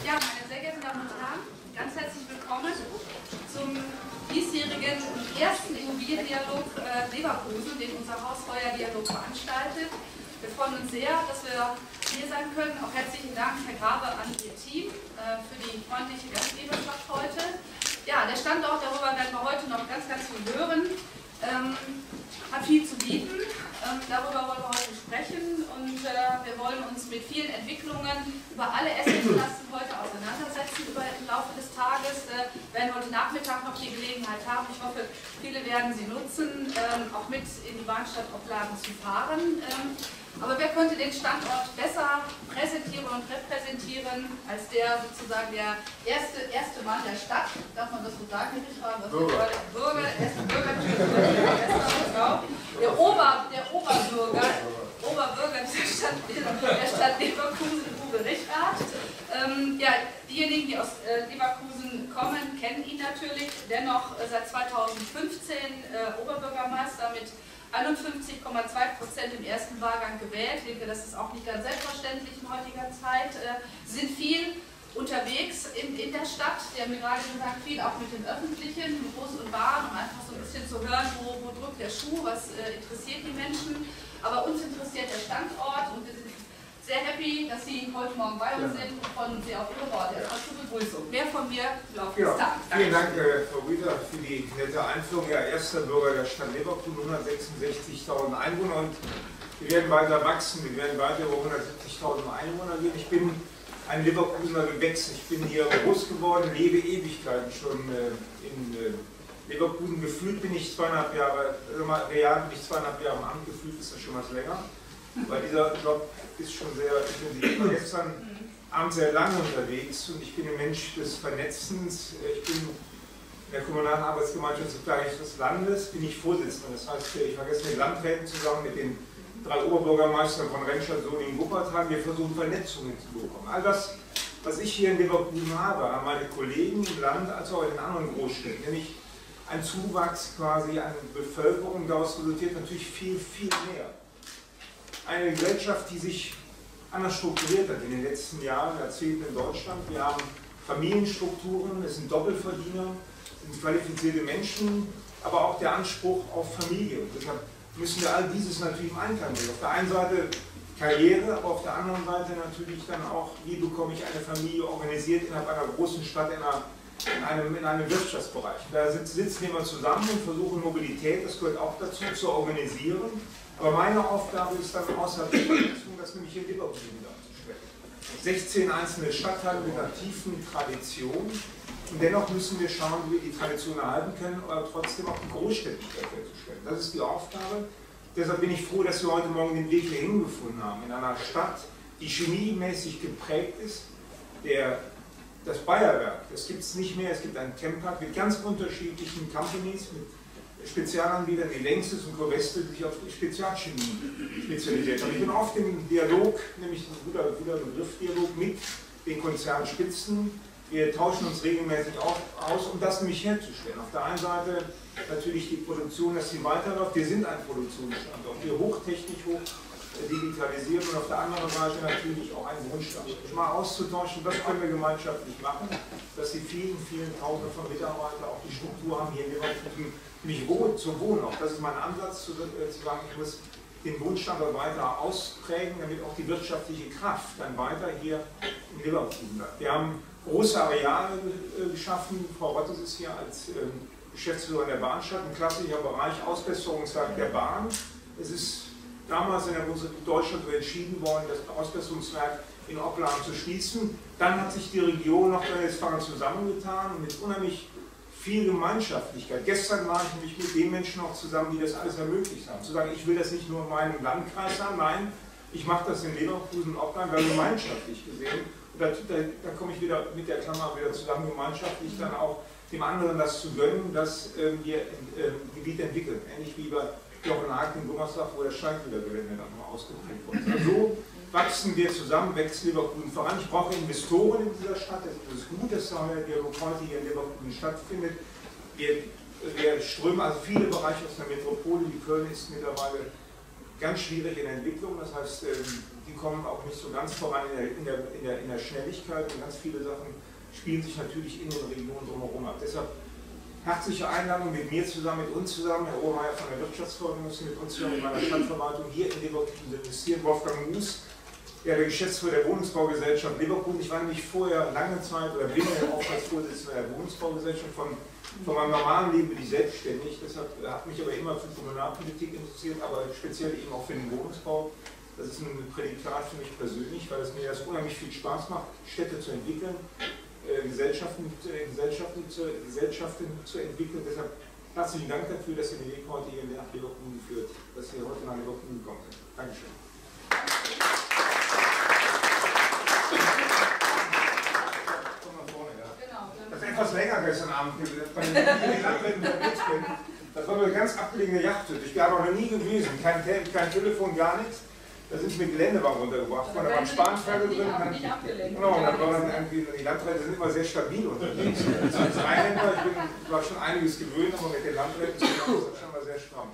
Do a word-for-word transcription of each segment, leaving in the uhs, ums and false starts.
Ja, meine sehr geehrten Damen und Herren, ganz herzlich willkommen zum diesjährigen und ersten Immobiliendialog äh, Leverkusen, den unser Haus Feuerdialog veranstaltet. Wir freuen uns sehr, dass wir hier sein können. Auch herzlichen Dank, Herr Grabe, an Ihr Team äh, für die freundliche Gastgeberschaft heute. Ja, der Standort, darüber werden wir heute noch ganz, ganz viel hören, ähm, hat viel zu bieten. Ähm, darüber wollen wir heute sprechen und äh, wir wollen uns mit vielen Entwicklungen über alle Assetklassen heute auseinandersetzen über, im Laufe des Tages. Äh, wir werden heute Nachmittag noch die Gelegenheit haben. Ich hoffe, viele werden sie nutzen, ähm, auch mit in die Bahnstadtauflagen zu fahren. Ähm, aber wer könnte den Standort besser präsentieren und repräsentieren als der sozusagen der erste, erste Mann der Stadt? Darf man das so sagen? Bürger. Bürger, der erste Bürger, der, Ober, der Oberbürger, Oberbürger dieser Stadt, der Stadt Leverkusen, Uwe Richrath. Ähm, ja, diejenigen, die aus äh, Leverkusen kommen, kennen ihn natürlich. Dennoch äh, seit zweitausendfünfzehn äh, Oberbürgermeister mit einundfünfzig Komma zwei Prozent im ersten Wahlgang gewählt. Ich denke, das ist auch nicht ganz selbstverständlich in heutiger Zeit. Äh, sind viel unterwegs in, in der Stadt. Sie haben mir gerade gesagt, viel auch mit dem Öffentlichen, mit Bus und Bahn, um einfach so ein bisschen zu hören, wo, wo drückt der Schuh, was äh, interessiert die Menschen. Aber uns interessiert der Standort und wir sind sehr happy, dass Sie heute Morgen bei uns sind und freuen uns sehr auf Ihre Worte. Erstmal zur Begrüßung. Mehr von mir im Laufe des Tages. Vielen Dank, äh, Frau Rüder, für die nette Einführung. Ja, erster Bürger der Stadt Leverkusen, hundertsechsundsechzigtausend Einwohner und wir werden weiter wachsen. Wir werden weiter über hundertsiebzigtausend Einwohner gehen. Ich bin ein Leverkusener Gewächs. Ich bin hier groß geworden, lebe Ewigkeiten schon äh, in äh, Leverkusen. Gefühlt bin ich zweieinhalb Jahre, äh, real bin ich zweieinhalb Jahre im Amt, gefühlt ist das schon was länger. Weil dieser Job ist schon sehr intensiv. Ich war gestern Abend sehr lange unterwegs und ich bin ein Mensch des Vernetzens. Ich bin in der Kommunalen Arbeitsgemeinschaft des Landes, bin ich Vorsitzender. Das heißt, ich war gestern mit Landräten zusammen mit den drei Oberbürgermeistern von Remscheid, Solingen, Wuppertal. Wir versuchen Vernetzungen zu bekommen. All das, was ich hier in Leverkusen habe, haben meine Kollegen im Land als auch in den anderen Großstädten, nämlich ein Zuwachs quasi an Bevölkerung. Daraus resultiert natürlich viel, viel mehr. Eine Gesellschaft, die sich anders strukturiert hat in den letzten Jahren, Jahrzehnten in Deutschland. Wir haben Familienstrukturen, es sind Doppelverdiener, es sind qualifizierte Menschen, aber auch der Anspruch auf Familie. Und deshalb müssen wir all dieses natürlich im Einklang bringen. Auf der einen Seite Karriere, aber auf der anderen Seite natürlich dann auch, wie bekomme ich eine Familie organisiert innerhalb einer großen Stadt, in, einer, in, einem, in einem Wirtschaftsbereich. Da sitzen wir zusammen und versuchen Mobilität, das gehört auch dazu, zu organisieren. Aber meine Aufgabe ist dann außerhalb der Vernetzung, das nämlich in Leverkusen darzustellen. sechzehn einzelne Stadtteile mit einer tiefen Tradition. Und dennoch müssen wir schauen, wie wir die Tradition erhalten können, aber trotzdem auch die Großstädtigkeit herzustellen. Das ist die Aufgabe. Deshalb bin ich froh, dass wir heute Morgen den Weg hier hingefunden haben. In einer Stadt, die chemiemäßig geprägt ist. Der, das Bayerwerk, das gibt es nicht mehr. Es gibt einen Chempark mit ganz unterschiedlichen Companies, mit Spezialanbietern, die Längstes und Coveste, die sich auf Spezialchemie spezialisiert haben. Ich bin oft im Dialog, nämlich ein guter, guter Begriff, Dialog mit den Konzernspitzen. Wir tauschen uns regelmäßig aus, um das nämlich herzustellen. Auf der einen Seite natürlich die Produktion, dass sie weiterläuft. Wir sind ein Produktionsstandort, wir hochtechnisch, hoch digitalisiert und auf der anderen Seite natürlich auch ein Wohnstandort. Mal auszutauschen, was können wir gemeinschaftlich machen, dass die vielen, vielen Tausende von Mitarbeitern auch die Struktur haben, hier in Leverkusen mich wohl zu wohnen. Auch das ist mein Ansatz, zu, äh, zu sagen, ich muss den Wohnstandort weiter ausprägen, damit auch die wirtschaftliche Kraft dann weiter hier in Leverkusen bleibt. Wir haben große Areale äh, geschaffen. Frau Rottes ist hier als äh, Geschäftsführerin der Bahnstadt, ein klassischer Bereich, Ausbesserungswerk der Bahn. Es ist damals in der Bundesrepublik Deutschland so entschieden worden, das Ausbesserungswerk in Opladen zu schließen. Dann hat sich die Region Nordrhein-Westfalen zusammengetan und mit unheimlich viel Gemeinschaftlichkeit. Gestern war ich nämlich mit den Menschen auch zusammen, die das alles ermöglicht haben. Zu sagen, ich will das nicht nur in meinem Landkreis haben, nein, ich mache das in Leverkusen und Opladen, weil gemeinschaftlich gesehen. Und da, da, da komme ich wieder mit der Klammer wieder zusammen, gemeinschaftlich dann auch dem anderen das zu gönnen, dass äh, wir äh, Gebiete entwickeln. Ähnlich wie bei Jochenhagen in Gummersbach, wo das Steinwiedergelände dann mal ausgeprägt wurde. Also wachsen wir zusammen, wächst Leverkusen voran. Ich brauche Investoren in dieser Stadt. Es ist gut, dass der Dialog heute hier in Leverkusen stattfindet. Wir, wir strömen also viele Bereiche aus der Metropole. Die Köln ist mittlerweile ganz schwierig in der Entwicklung, das heißt, die kommen auch nicht so ganz voran in der, in der, in der, in der Schnelligkeit und ganz viele Sachen spielen sich natürlich in den Regionen drumherum ab. Deshalb herzliche Einladung mit mir zusammen, mit uns zusammen, Herr Obermeier von der Wirtschaftsförderung, mit uns zusammen, mit meiner Stadtverwaltung hier in Leverkusen investieren, Wolfgang Mus, ja, der Geschäftsführer der Wohnungsbaugesellschaft Leverkusen. Ich war nämlich vorher lange Zeit oder bin ja auch als Vorsitzender der Wohnungsbaugesellschaft. Von, von meinem normalen Leben bin ich selbstständig, deshalb hat mich aber immer für Kommunalpolitik interessiert, aber speziell eben auch für den Wohnungsbau. Das ist ein Prädikat für mich persönlich, weil es mir das unheimlich viel Spaß macht, Städte zu entwickeln, äh, Gesellschaften, äh, Gesellschaften, zu, Gesellschaften zu entwickeln. Deshalb herzlichen Dank dafür, dass ihr den Weg heute hier nach Leverkusen geführt, dass ihr heute nach Leverkusen gekommen seid. Dankeschön. Das ist etwas länger gestern Abend, bei den Landwirten unterwegs bin. Das war eine ganz abgelegene Jagdhütte. Ich war noch nie gewesen, kein, kein Telefon, gar nichts. Da sind sie mit Geländewagen runtergebracht. Da waren Spanferkel drin. Dann, genau, und dann waren irgendwie, die Landräte sind immer sehr stabil unterwegs. Als Rheinländer, ich bin, war schon einiges gewöhnt, aber mit den Landräten ist das schon mal sehr stramm.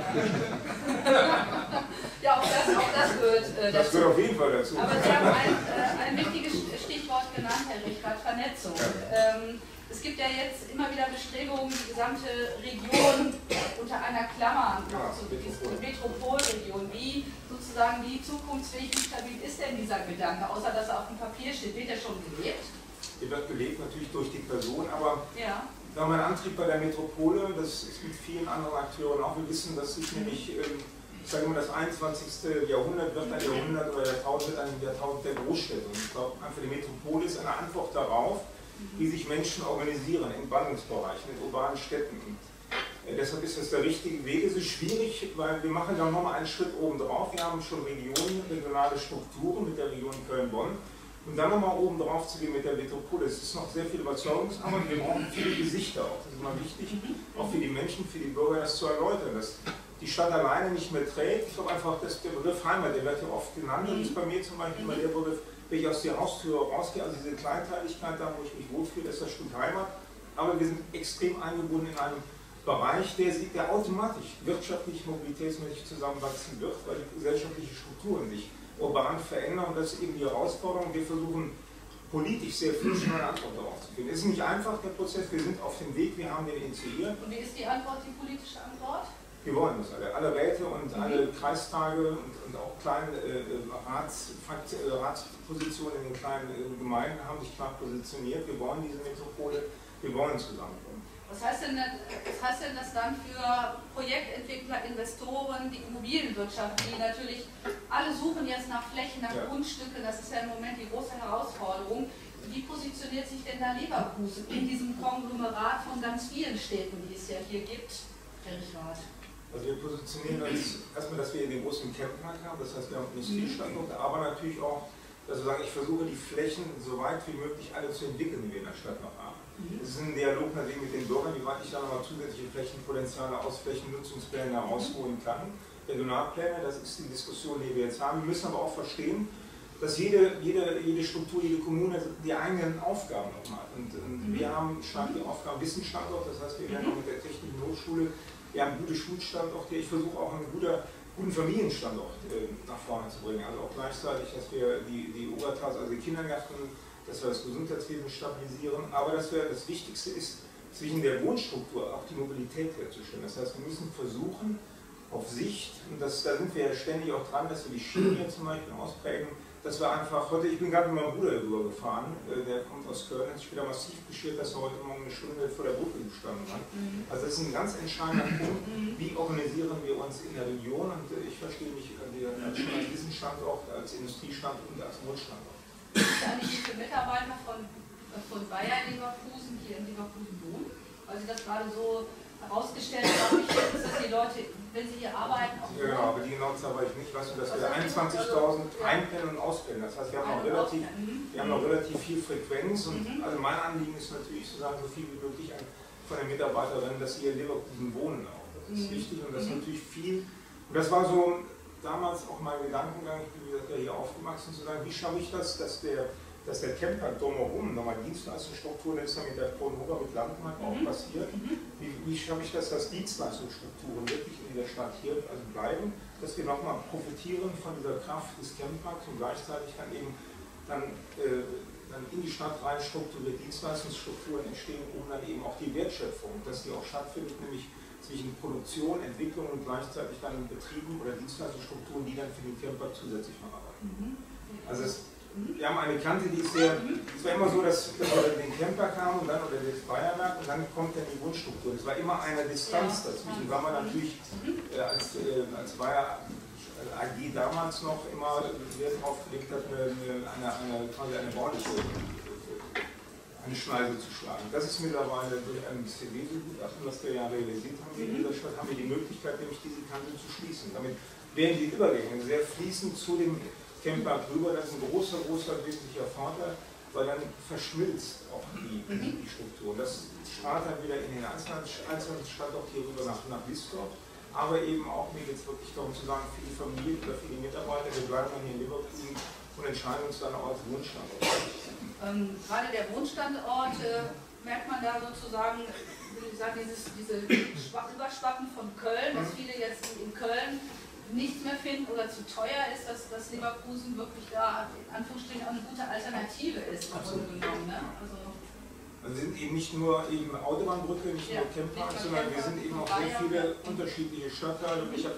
Ja, auch das, auch das gehört äh, dazu. Das gehört auf jeden Fall dazu. Aber Sie haben ein, äh, ein wichtiges Stichwort genannt, Herr Richard, Vernetzung. Ja. Ähm, es gibt ja jetzt immer wieder Bestrebungen, die gesamte Region unter einer Klammer noch zu beziehen, Metropolregion. Wie sozusagen, wie zukunftsfähig und stabil ist denn dieser Gedanke, außer dass er auf dem Papier steht? Wird er schon gelebt? Der wird gelebt natürlich durch die Person, aber ja. Da mein Antrieb bei der Metropole, das ist mit vielen anderen Akteuren auch, wir wissen, dass sich nämlich, ähm, ich sage immer, das einundzwanzigste Jahrhundert wird ein Jahrhundert oder Jahrtausend ein Jahrtausend der Großstädte. Und ich glaube, einfach die Metropole ist eine Antwort darauf, wie sich Menschen organisieren in Ballungsbereichen, in urbanen Städten. Und äh, deshalb ist das der richtige Weg. Es ist schwierig, weil wir machen dann nochmal einen Schritt oben drauf. Wir haben schon Regionen, regionale Strukturen mit der Region Köln-Bonn. Und dann nochmal oben drauf zu gehen mit der Metropole. Es ist noch sehr viel Überzeugungsarbeit. Wir brauchen viele Gesichter auch. Das ist immer wichtig, auch für die Menschen, für die Bürger, das zu erläutern, dass die Stadt alleine nicht mehr trägt. Ich glaube einfach, dass der Begriff Heimat, der wird ja oft genannt. Das ist bei mir zum Beispiel immer der Begriff, wenn ich aus der Haustür rausgehe, also diese Kleinteiligkeit da, wo ich mich wohlfühle, ist das Stück Heimat. Aber wir sind extrem eingebunden in einem Bereich, der, der automatisch wirtschaftlich, mobilitätsmäßig zusammenwachsen wird, weil die gesellschaftlichen Strukturen sich urban verändern, und das ist eben die Herausforderung. Wir versuchen politisch sehr viel schon eine Antwort darauf zu finden. Es ist nicht einfach, der Prozess, wir sind auf dem Weg, wir haben den initiiert. Und wie ist die Antwort, die politische Antwort? Wir wollen das alle. Alle Räte und mhm. alle Kreistage und, und auch kleine äh, Rats, äh, Ratspositionen in den kleinen äh, Gemeinden haben sich klar positioniert. Wir wollen diese Metropole, wir wollen zusammenkommen. Was heißt denn, was heißt denn das dann für Projektentwickler, Investoren, die Immobilienwirtschaft, die natürlich alle suchen jetzt nach Flächen, nach ja. Grundstücken, das ist ja im Moment die große Herausforderung. Wie positioniert sich denn da Leverkusen in diesem Konglomerat von ganz vielen Städten, die es ja hier gibt, Herr Richard? Also wir positionieren uns erstmal, dass wir den großen Campmarkt haben, das heißt wir haben Industriestandorte, aber natürlich auch, dass wir sagen, ich versuche die Flächen so weit wie möglich alle zu entwickeln, die wir in der Stadt noch haben. Es ist ein Dialog natürlich mit den Bürgern, wie weit ich da nochmal zusätzliche Flächenpotenziale aus Flächennutzungsplänen herausholen kann. Regionalpläne, das ist die Diskussion, die wir jetzt haben. Wir müssen aber auch verstehen, dass jede, jede, jede Struktur, jede Kommune die eigenen Aufgaben noch hat. Und, und wir haben starke Aufgaben, Wissensstandort, das heißt, wir werden auch mit der Technischen Hochschule, wir haben gute Schulstandorte. Ich versuche auch einen guter, guten Familienstandort äh, nach vorne zu bringen. Also auch gleichzeitig, dass wir die, die Oberklasse, also die Kindergärten, dass wir das Gesundheitswesen stabilisieren, aber dass wir, das Wichtigste ist, zwischen der Wohnstruktur auch die Mobilität herzustellen. Das heißt, wir müssen versuchen, auf Sicht, und das, da sind wir ja ständig auch dran, dass wir die Schienen hier zum Beispiel ausprägen, dass wir einfach, heute, ich bin gerade mit meinem Bruder rübergefahren, der kommt aus Köln, hat sich wieder massiv beschwert, dass er heute Morgen eine Stunde vor der Brücke gestanden hat. Also das ist ein ganz entscheidender Punkt, wie organisieren wir uns in der Region, und ich verstehe mich als Wissensstandort, als Industriestandort und als Wohnstandort. Gibt es eigentlich wie viele Mitarbeiter von, von Bayer Leverkusen hier in Leverkusen wohnen? Weil Sie das gerade so herausgestellt haben, ich denke, dass die Leute, wenn sie hier arbeiten, auch ja, genau, aber die genaue Zahl weiß ich nicht. Weißt du, dass wir einundzwanzigtausend einpennen und auspennen. Das heißt, wir haben noch relativ, wir haben noch relativ viel Frequenz. Und mhm. also mein Anliegen ist natürlich zu sagen, so viel wie möglich von den Mitarbeiterinnen, dass sie hier in Leverkusen wohnen auch. Das ist mhm. wichtig, und das ist mhm. natürlich viel. Und das war so damals auch mein Gedankengang, ich bin wie gesagt, ja hier aufgewachsen, zu sagen, wie schaffe ich das, dass der dass der Camper drumherum nochmal Dienstleistungsstrukturen ist, mit der Fraunhofer mit Landmark auch passiert. Wie, wie schaffe ich das, dass Dienstleistungsstrukturen wirklich in dieser Stadt hier also bleiben, dass wir nochmal profitieren von dieser Kraft des Campparks und gleichzeitig dann eben dann, äh, dann in die Stadt rein strukturiert Dienstleistungsstrukturen entstehen, um dann eben auch die Wertschöpfung, dass die auch stattfindet, nämlich zwischen Produktion, Entwicklung und gleichzeitig dann Betrieben oder Dienstleistungsstrukturen, die dann für den Camper zusätzlich noch arbeiten. Also es, wir haben eine Kante, die ist sehr, es war immer so, dass, dass wir den Camper kamen und dann, oder das Bayerwerk und dann kommt dann die Grundstruktur. Es war immer eine Distanz dazwischen, weil man natürlich äh, als, äh, als Bayer A G damals noch immer Wert drauf gelegt hat, eine, eine, eine, quasi eine bauliche eine Schneise zu schlagen. Das ist mittlerweile durch ein C W-Gutachten, was wir ja realisiert haben in dieser Stadt, haben wir die Möglichkeit, nämlich diese Kante zu schließen. Damit werden die Übergänge sehr fließend zu dem Camper rüber. Das ist ein großer, großer, wesentlicher Vorteil, weil dann verschmilzt auch die, die Struktur. Das strahlt dann wieder in den Einzelstandort hier rüber nach, nach Wiesdorf. Aber eben auch, mir geht es wirklich darum zu sagen, für die Familie oder für die Mitarbeiter, wir bleiben dann hier in Leverkusen und entscheiden uns dann auch als Wohnstandort. Ähm, gerade der Wohnstandort, äh, merkt man da sozusagen, wie gesagt, dieses, diese Überschwappen von Köln, dass viele jetzt in Köln nichts mehr finden oder zu teuer ist, dass, dass Leverkusen wirklich da in Anführungsstrichen auch eine gute Alternative ist. Absolut. Genommen, ne? Also, also wir sind eben nicht nur eben Autobahnbrücke, nicht ja, nur Camppark, sondern wir sind eben auch sehr viele unterschiedliche Stadtteile. Ich habe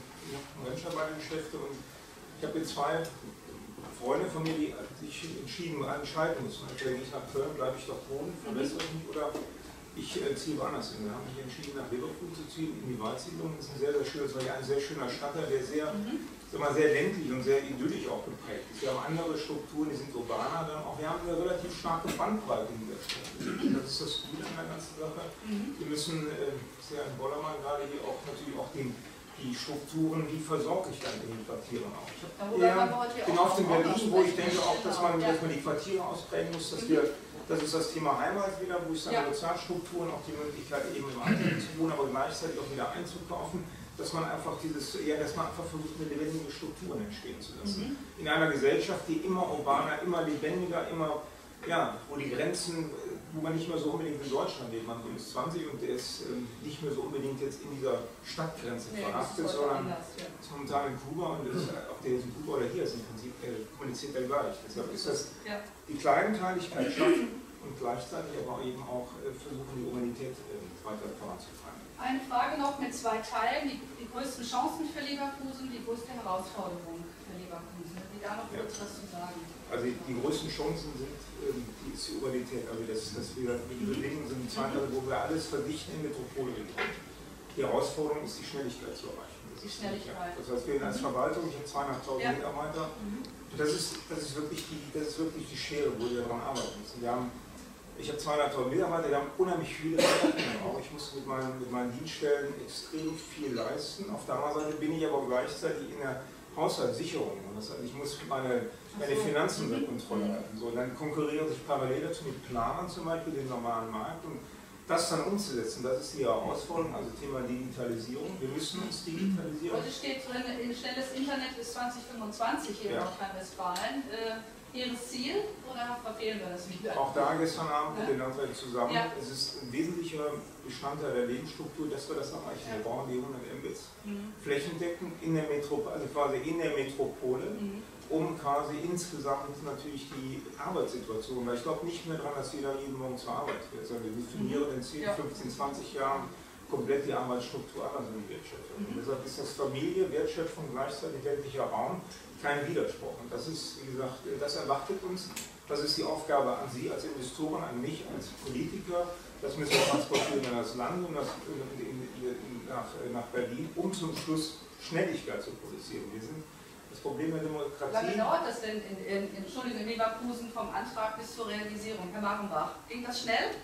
hab Rennschaftsgeschäfte und ich habe jetzt zwei Freunde von mir, die sich entschieden entscheiden mussten. Entweder gehe ich nach Köln, bleibe ich doch wohnen, verbessere ich mich, oder ich äh, ziehe woanders hin. Wir haben mich entschieden, nach Leverkusen zu ziehen, in die Waldsiedlung. Das ist ein sehr, sehr schönes, weil ein sehr schöner Stadtteil, der sehr, mhm. sag mal, sehr ländlich und sehr idyllisch auch geprägt ist. Wir haben andere Strukturen, die sind urbaner, wir haben, auch, wir haben eine relativ starke Bandbreite in der Stadt. Das ist das Gute an der ganzen Sache. Mhm. Wir müssen, äh, sehr in Bollermann gerade hier auch natürlich auch den die Strukturen, wie versorge ich dann in den Quartieren auch. Ich ja, bin auf dem Berlin, wo ich denke auch, dass man, dass man die Quartiere ausprägen muss, dass wir, das ist das Thema Heimat wieder, wo ich sage, ja. Sozialstrukturen, auch die Möglichkeit eben im Einzelnen zu wohnen, aber gleichzeitig auch wieder einzukaufen, dass man einfach dieses, ja, dass man einfach versucht, eine lebendige Strukturen entstehen zu lassen. Mhm. In einer Gesellschaft, die immer urbaner, immer lebendiger, immer, ja, wo die Grenzen, wo man nicht mehr so unbedingt in Deutschland lebt, man ist zwanzig und der ist äh, nicht mehr so unbedingt jetzt in dieser Stadtgrenze nee, verhaftet, sondern anders, ja. ist momentan in Kuba und das ist, ob der jetzt in Kuba oder hier ist, im Prinzip äh, kommuniziert er gleich. Deshalb ist das ja. die Kleinteiligkeit schaffen und gleichzeitig aber eben auch äh, versuchen, die Humanität äh, weiter voranzutreiben. Eine Frage noch mit zwei Teilen, die, die größten Chancen für Leverkusen, die größte Herausforderung für Leverkusen. Wie da noch kurz ja. was zu sagen? Also die, die größten Chancen sind ähm, die, ist die Urbanität, also das, dass wir die Bedingungen sind Zeitalter, wo wir alles verdichten in Metropolregionen. Die Herausforderung ist die Schnelligkeit zu erreichen. Das die Schnelligkeit. Ja. Das heißt, wir als Verwaltung, ich habe zweieinhalbtausend ja. Mitarbeiter, mhm. das, ist, das, ist wirklich die, das ist wirklich die Schere, wo wir daran arbeiten müssen. Wir haben, ich habe zweieinhalbtausend Mitarbeiter, wir haben unheimlich viele Mitarbeiter. Auch ich muss mit meinen, mit meinen Dienststellen extrem viel leisten. Auf der anderen Seite bin ich aber gleichzeitig in der Haushaltssicherung. Das heißt, ich muss meine, meine Finanzen unter Kontrolle halten. So, dann konkurrieren sich parallel dazu mit Planern zum Beispiel, den normalen Markt. Und das dann umzusetzen, das ist die Herausforderung, also Thema Digitalisierung. Wir müssen uns digitalisieren. Heute steht drin, schnelles Internet bis zwanzig fünfundzwanzig hier ja. in Nordrhein-Westfalen. Äh, Ihres Ziel oder verfehlen wir das wieder? Auch da gestern Abend mit den Landwirten zusammen. Ja. Es ist ein wesentlicher Bestandteil der Lebensstruktur, dass wir das erreichen. Wir brauchen die hundert Mbits mhm. flächendeckend in der Metropole, also quasi in der Metropole, mhm. um quasi insgesamt natürlich die Arbeitssituation, weil ich glaube nicht mehr daran, dass jeder jeden Morgen zur Arbeit geht, sondern wir definieren in zehn, fünfzehn, zwanzig Jahren komplett die Arbeitsstruktur anders in die Wertschöpfung. Mhm. Deshalb ist das Familie, Wertschöpfung, gleichzeitig ländlicher Raum kein Widerspruch. Und das ist, wie gesagt, das erwartet uns. Das ist die Aufgabe an Sie als Investoren, an mich als Politiker. Das müssen wir transportieren in das Land und das, in, in, in, nach, nach Berlin, um zum Schluss Schnelligkeit zu produzieren. Wir sind das Problem der Demokratie. Wie lange dauert das denn in, in, in, Entschuldigung, in Leverkusen vom Antrag bis zur Realisierung? Herr Marenbach, ging das schnell?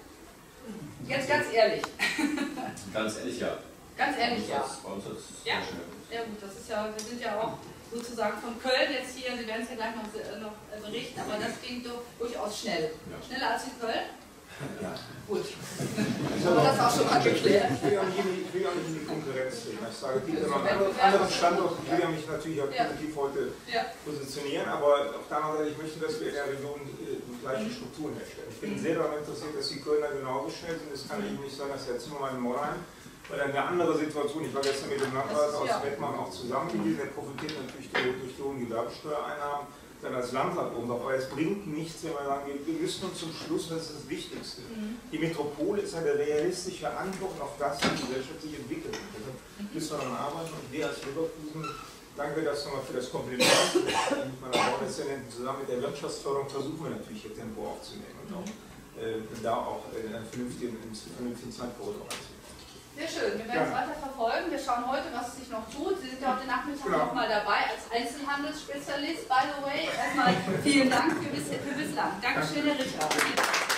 Jetzt ganz ehrlich. Ganz ehrlich, ja. Ganz ehrlich, ja. Bei uns ist es ja. sehr schnell. Ja gut, das ist ja, wir sind ja auch sozusagen von Köln jetzt hier, Sie werden es ja gleich noch, noch berichten, aber das ging doch durchaus schnell. Ja. Schneller als in Köln? Ja. Gut. Haben wir das auch schon mal geklärt. Ich will ja nicht in die, ich will ja nicht in die Konkurrenz gehen. Ich sage, es gibt ja noch einen anderen Standort. Ich will ja mich natürlich auch positiv heute ja. positionieren, aber auf der anderen Seite, ich möchte, dass wir in der Region die gleichen Strukturen herstellen. Ich bin sehr daran interessiert, dass die Kölner genauso schnell sind. Es kann eben nicht sein, dass jetzt nur mal in Monheim, weil dann eine andere Situation, ich war gestern mit dem Landrat aus ja. Wettmann auch zusammen gewesen, der profitiert natürlich durch die hohen Gewerbesteuereinnahmen, dann als Landrat oben, aber es bringt nichts, wenn wir sagen, wir müssen uns zum Schluss, das ist das Wichtigste. Mhm. Die Metropole ist eine realistische Antwort auf das, wie die Gesellschaft sich entwickelt. Also müssen wir daran arbeiten und wir als Leverkusen, danke das nochmal für das Kompliment, mit meiner Bauexzellentin zusammen mit der Wirtschaftsförderung versuchen wir natürlich hier Tempo aufzunehmen und auch, äh, da auch äh, einen vernünftigen, einen vernünftigen Zeitkorridor einzunehmen. Sehr schön, wir werden es weiter verfolgen. Wir schauen heute, was sich noch tut. Sie sind ja heute Nachmittag genau. noch mal dabei als Einzelhandelsspezialist, by the way. Erstmal vielen Dank für, bis, für bislang. Dankeschön, Herr Richter.